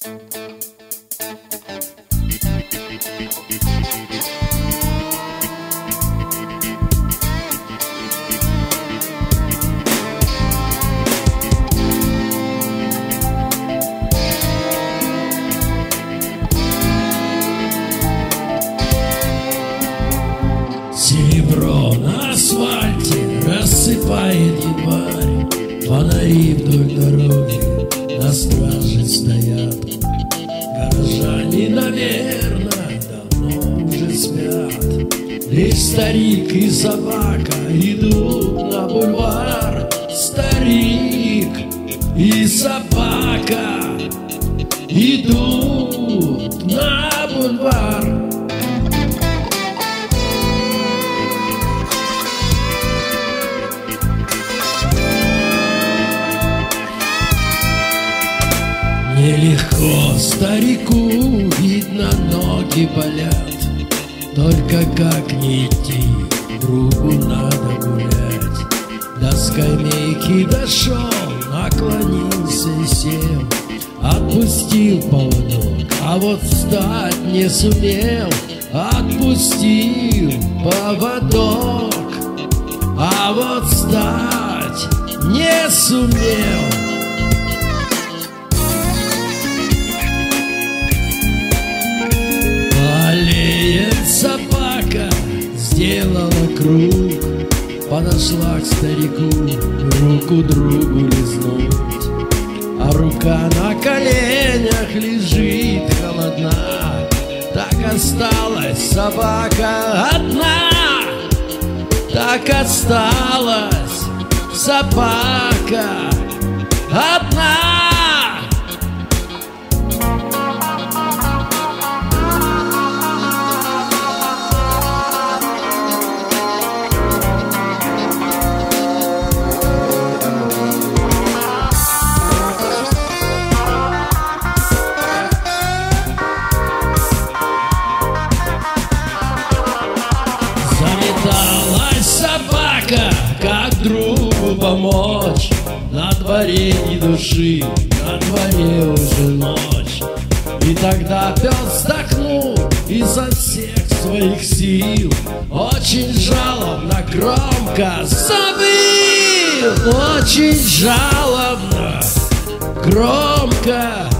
Серебро на асфальте рассыпает январь, фонари вдоль дороги на страже стоят. Горожане, наверное, давно уже спят. Лишь старик и собака идут на бульвар. Старик и собака идут на бульвар. Нелегко старику, видно, ноги болят. Только как не идти, другу надо гулять. До скамейки дошел, наклонился и сел. Отпустил поводок, а вот встать не сумел. Отпустил поводок, а вот встать не сумел. Собака сделала круг, подошла к старику, руку другу лизнуть. А рука на коленях лежит холодна. Так осталась собака одна. Так осталась собака одна. Собака, как другу помочь. На дворе ни души, на дворе уже ночь. И тогда пес вздохнул изо всех своих сил. Очень жалобно, громко завыл. Очень жалобно, громко